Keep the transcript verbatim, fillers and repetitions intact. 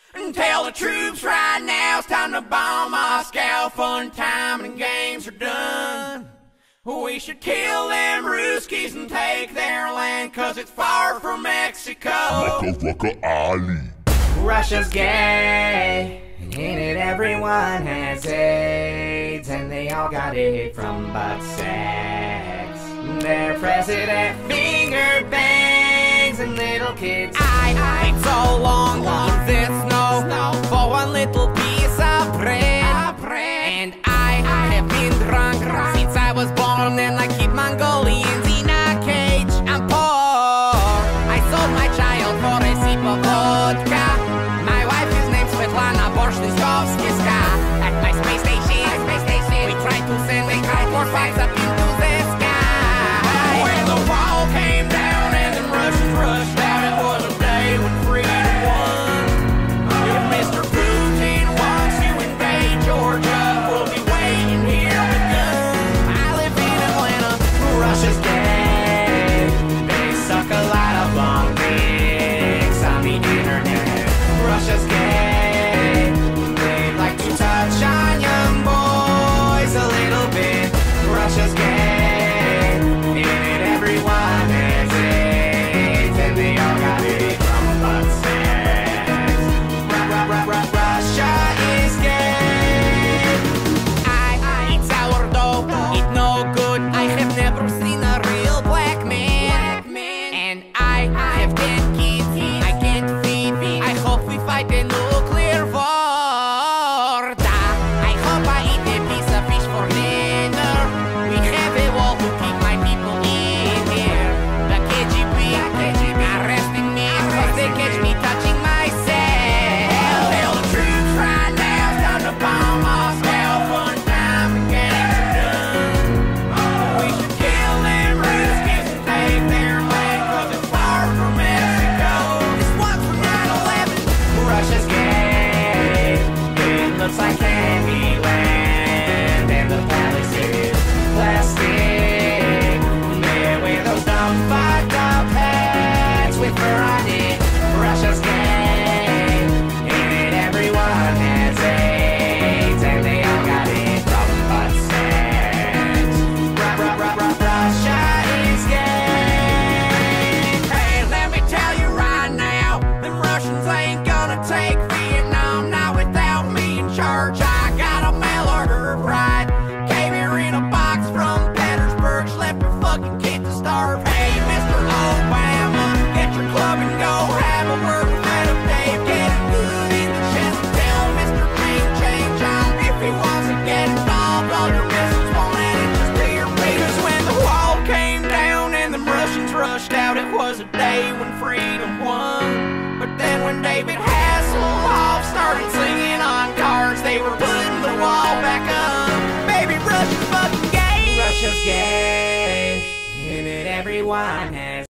And tell the troops right now it's time to bomb Moscow. Fun time and games are done. We should kill them Ruskies and take their land, cause it's far from Mexico. Waka waka Ali. Russia's gay, and in it everyone has AIDS, and they all got it from butt sex. Their president finger bangs and little kids. I, I, it's so long, long this snow, snow for one little piece of bread. And I, I have been drunk, drunk since I was born, and I keep Mongolians in a cage. I'm poor. I sold my child for a sip of vodka. My wife is named Svetlana Borshniskovskiska. At my space station, my space station, we tried to send a cardboard box up into the sky. When the wall came down and the Russians rushed out, it was a day when freedom won. If Mister Putin wants to invade Georgia, we'll be waiting here with guns. I live in Atlanta, Russia's gay. They suck a lot of long dicks on the internet. Russia's gay. They like to touch on young boys a little bit. Russia's gay. In it everyone has AIDS, and they all got it from butt sex. Russia is gay. I, I eat sourdough, it no good. I have never seen a real black man. And I have ten kids, I can't feed. I hope we fight a nuclear war. I hope I eat a piece of fish for dinner. We have a wall to keep my people in here. The K G B arresting me because they catch me touching myself. Tell the troops right now it's time to bomb Moscow. Fun time and games are done. We should kill them Ruskies and take their land, cause it's far from Mexico. This one's from nine eleven. Russia's gay. It looks like Candyland, and the palace is plastic. They wear those dumb fucked up hats with fur on it. Russia's gay. In it everyone has AIDS, and they all got it from butt sex. Russia is gay. Hey, let me tell you right now, them Russians ain't gonna take Vietnam, not without me in charge. I got a mail order ride, came here in a box from Petersburg, slept your fucking kid to starve. Hey, Mister Obama, get your club and go have a word with Madam Dave. Get it good in the chest and tell Mister King change on if he wants to get involved. All your missiles won't add it just to your because when the wall came down and the Russians rushed out, it was a day when freedom won. But then when David Hasselhoff started singing on cars, they were putting the wall back up. Baby, Russia's fucking gay. Russia's gay. In it everyone has